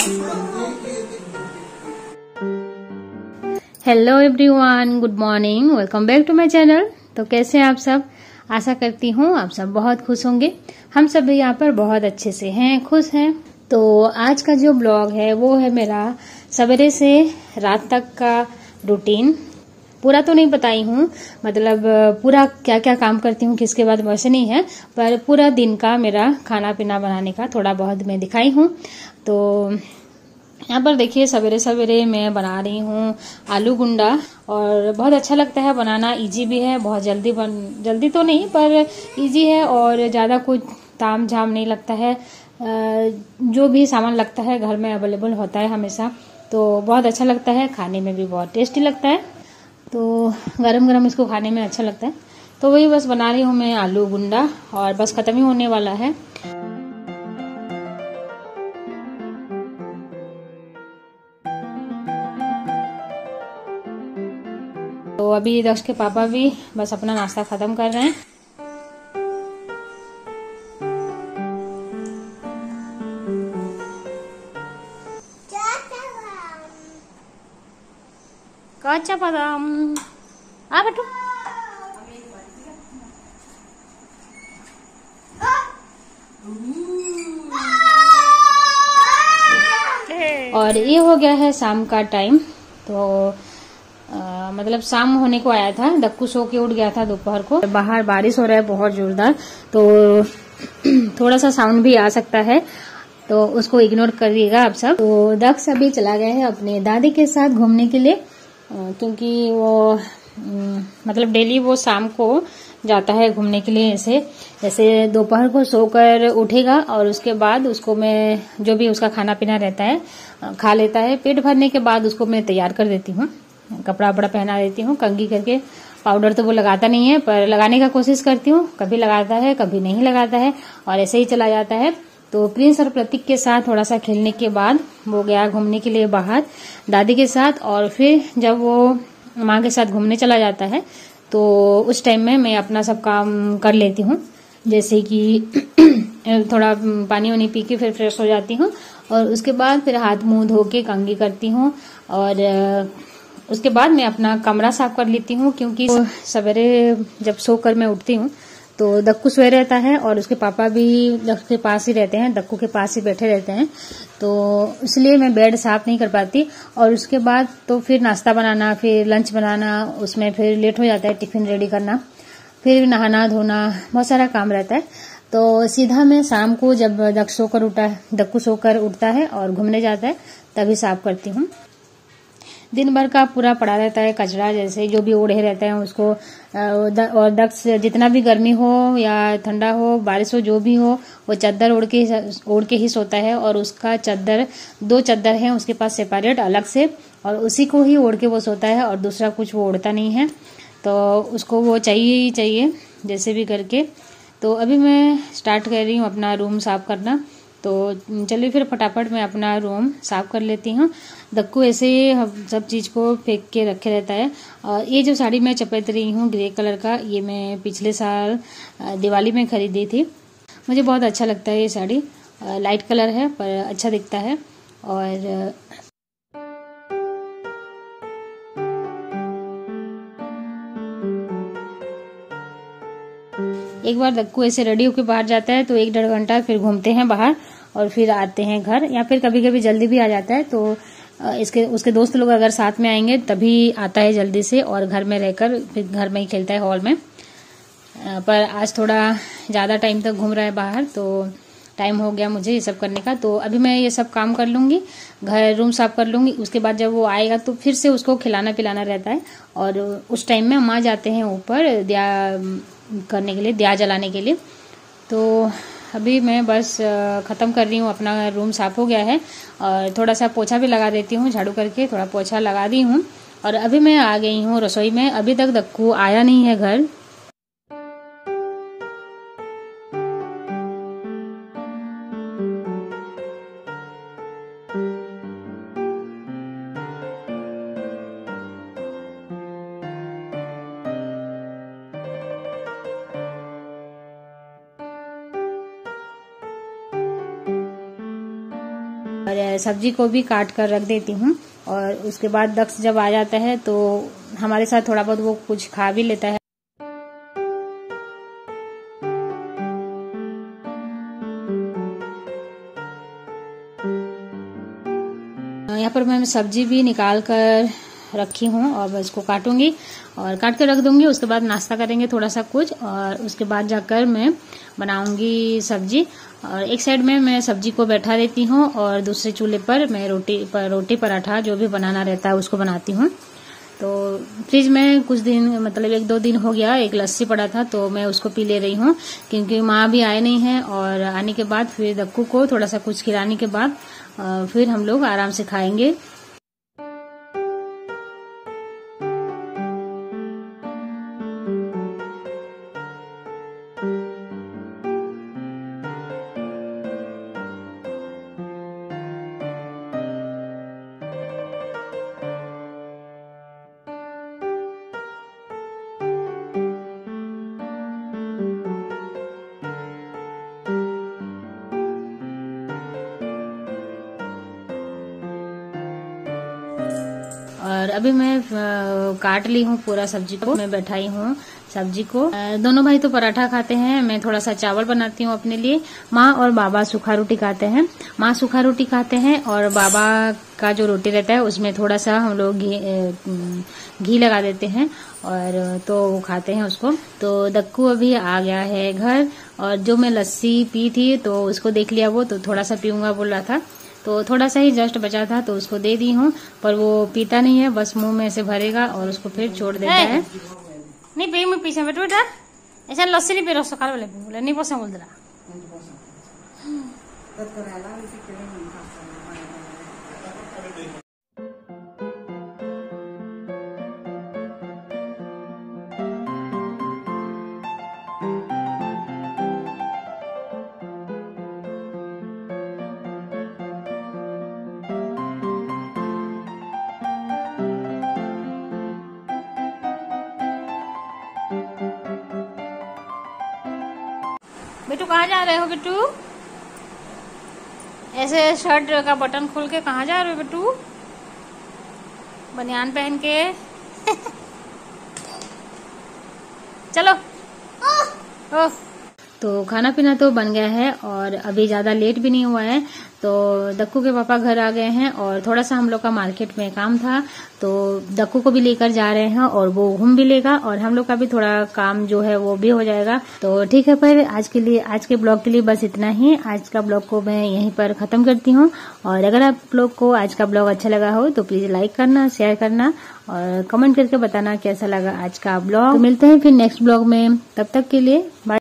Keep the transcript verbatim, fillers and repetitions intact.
Hello everyone, good morning, welcome back to my channel. तो कैसे हैं आप सब? आशा करती हूँ आप सब बहुत खुश होंगे। हम सब भी यहाँ पर बहुत अच्छे से हैं, खुश हैं। तो आज का जो ब्लॉग है वो है मेरा सवेरे से रात तक का रूटीन। पूरा तो नहीं बताई हूँ, मतलब पूरा क्या क्या काम करती हूँ किसके बाद वैसे नहीं है, पर पूरा दिन का मेरा खाना पीना बनाने का थोड़ा बहुत मैं दिखाई हूँ। तो यहाँ पर देखिए सवेरे सवेरे मैं बना रही हूँ आलू गुंडा, और बहुत अच्छा लगता है बनाना, इजी भी है, बहुत जल्दी बन जल्दी तो नहीं पर इजी है और ज़्यादा कुछ ताम झाम नहीं लगता है। जो भी सामान लगता है घर में अवेलेबल होता है हमेशा, तो बहुत अच्छा लगता है, खाने में भी बहुत टेस्टी लगता है। तो गरम गरम इसको खाने में अच्छा लगता है। तो वही बस बना रही हूँ मैं आलू गुंडा, और बस खत्म ही होने वाला है। तो अभी दक्ष के पापा भी बस अपना नाश्ता खत्म कर रहे हैं। कच्चा बादाम आ बेटू। और ये हो गया है शाम का टाइम। तो आ, मतलब शाम होने को आया था, दक्कू सो के उठ गया था दोपहर को। बाहर बारिश हो रहा है बहुत जोरदार, तो थोड़ा सा साउंड भी आ सकता है, तो उसको इग्नोर करिएगा आप सब। तो दक्ष अभी चला गया है अपने दादी के साथ घूमने के लिए, क्योंकि वो मतलब डेली वो शाम को जाता है घूमने के लिए। ऐसे जैसे दोपहर को सोकर उठेगा और उसके बाद उसको मैं जो भी उसका खाना पीना रहता है खा लेता है। पेट भरने के बाद उसको मैं तैयार कर देती हूँ, कपड़ा वपड़ा पहना देती हूँ, कंघी करके। पाउडर तो वो लगाता नहीं है, पर लगाने का कोशिश करती हूँ। कभी लगाता है कभी नहीं लगाता है, और ऐसे ही चला जाता है। तो प्रिंस और प्रतीक के साथ थोड़ा सा खेलने के बाद वो गया घूमने के लिए बाहर दादी के साथ। और फिर जब वो माँ के साथ घूमने चला जाता है तो उस टाइम में मैं अपना सब काम कर लेती हूँ, जैसे कि थोड़ा पानी वानी पी के फिर फ्रेश हो जाती हूँ, और उसके बाद फिर हाथ मुंह धो के कंघी करती हूँ, और उसके बाद मैं अपना कमरा साफ कर लेती हूँ। क्योंकि सवेरे जब सोकर मैं उठती हूँ तो दक्कू सोए रहता है, और उसके पापा भी दक्कू के पास ही रहते हैं, दक्कू के पास ही बैठे रहते हैं, तो इसलिए मैं बेड साफ नहीं कर पाती। और उसके बाद तो फिर नाश्ता बनाना, फिर लंच बनाना, उसमें फिर लेट हो जाता है, टिफिन रेडी करना, फिर नहाना धोना, बहुत सारा काम रहता है। तो सीधा मैं शाम को जब दक्कू सोकर उठा दक्कू सोकर उठता है और घूमने जाता है तभी साफ करती हूँ। दिन भर का पूरा पड़ा रहता है कचरा, जैसे जो भी ओढ़े रहते हैं उसको। और दक्ष जितना भी गर्मी हो या ठंडा हो, बारिश हो, जो भी हो, वो चादर ओढ़ के ओढ़ के ही सोता है। और उसका चादर दो चादर है उसके पास सेपरेट अलग से, और उसी को ही ओढ़ के वो सोता है, और दूसरा कुछ वो ओढ़ता नहीं है। तो उसको वो चाहिए ही चाहिए जैसे भी करके। तो अभी मैं स्टार्ट कर रही हूँ अपना रूम साफ करना। तो चलिए फिर फटाफट मैं अपना रूम साफ कर लेती हूँ। दक्कू ऐसे ही सब चीज़ को फेंक के रखे रहता है। और ये जो साड़ी मैं चपेट रही हूँ ग्रे कलर का, ये मैं पिछले साल दिवाली में खरीदी थी। मुझे बहुत अच्छा लगता है ये साड़ी, लाइट कलर है पर अच्छा दिखता है। और एक बार दक्कू ऐसे रेडी होकर बाहर जाता है तो एक डेढ़ घंटा फिर घूमते हैं बाहर, और फिर आते हैं घर, या फिर कभी कभी जल्दी भी आ जाता है। तो इसके उसके दोस्त लोग अगर साथ में आएंगे तभी आता है जल्दी से, और घर में रहकर फिर घर में ही खेलता है हॉल में। पर आज थोड़ा ज़्यादा टाइम तक घूम रहा है बाहर, तो टाइम हो गया मुझे ये सब करने का। तो अभी मैं ये सब काम कर लूँगी, घर रूम साफ कर लूँगी। उसके बाद जब वो आएगा तो फिर से उसको खिलाना पिलाना रहता है, और उस टाइम में माँ जाते हैं ऊपर दिया करने के लिए, दिया जलाने के लिए। तो अभी मैं बस ख़त्म कर रही हूँ, अपना रूम साफ़ हो गया है, और थोड़ा सा पोछा भी लगा देती हूँ, झाड़ू करके थोड़ा पोछा लगा दी हूँ। और अभी मैं आ गई हूँ रसोई में। अभी तक दक्कू आया नहीं है घर। और सब्जी को भी काट कर रख देती हूँ। और उसके बाद दक्ष जब आ जाता है तो हमारे साथ थोड़ा बहुत वो कुछ खा भी लेता है। यहाँ पर मैं सब्जी भी निकाल कर रखी हूँ और मैं इसको काटूंगी और काट के रख दूंगी। उसके बाद नाश्ता करेंगे थोड़ा सा कुछ और उसके बाद जाकर मैं बनाऊंगी सब्जी। और एक साइड में मैं सब्जी को बैठा देती हूँ और दूसरे चूल्हे पर मैं रोटी पर रोटी पराठा जो भी बनाना रहता है उसको बनाती हूँ। तो फ्रिज में कुछ दिन मतलब एक दो दिन हो गया एक लस्सी पड़ा था तो मैं उसको पी ले रही हूँ, क्योंकि माँ भी आए नहीं हैं और आने के बाद फिर दक्कू को थोड़ा सा कुछ खिलाने के बाद फिर हम लोग आराम से खाएंगे। और अभी मैं काट ली हूँ पूरा सब्जी को, मैं बैठाई हूँ सब्जी को। दोनों भाई तो पराठा खाते हैं, मैं थोड़ा सा चावल बनाती हूँ अपने लिए। माँ और बाबा सूखा रोटी खाते हैं। माँ सूखा रोटी खाते हैं और बाबा का जो रोटी रहता है उसमें थोड़ा सा हम लोग घी घी लगा देते हैं और तो वो खाते हैं उसको। तो दक्कू अभी आ गया है घर और जो मैं लस्सी पी थी तो उसको देख लिया वो, तो थोड़ा सा पीऊंगा बोल रहा था, तो थोड़ा सा ही जस्ट बचा था तो उसको दे दी हूँ, पर वो पीता नहीं है, बस मुंह में ऐसे भरेगा और उसको फिर छोड़ देता है। नहीं पी मैं पीछे बेटा बेटा ऐसा लस्सी नहीं पी रहा सकाल वाले बोले नहीं पोसा बोल रहा। बेटू कहाँ जा रहे हो बेटू? ऐसे शर्ट का बटन खोल के कहाँ जा रहे हो बेटू? बनियान पहन के चलो। ओ तो खाना पीना तो बन गया है और अभी ज्यादा लेट भी नहीं हुआ है, तो दक्कू के पापा घर आ गए हैं और थोड़ा सा हम लोग का मार्केट में काम था तो दक्कू को भी लेकर जा रहे हैं और वो घूम भी लेगा और हम लोग का भी थोड़ा काम जो है वो भी हो जाएगा। तो ठीक है, पर आज के लिए आज के ब्लॉग के लिए बस इतना ही। आज का ब्लॉग को मैं यहीं पर खत्म करती हूँ और अगर आप लोग को आज का ब्लॉग अच्छा लगा हो तो प्लीज लाइक करना, शेयर करना और कमेंट करके बताना कैसा लगा आज का ब्लॉग। तो मिलते हैं फिर नेक्स्ट ब्लॉग में, तब तक के लिए बाय।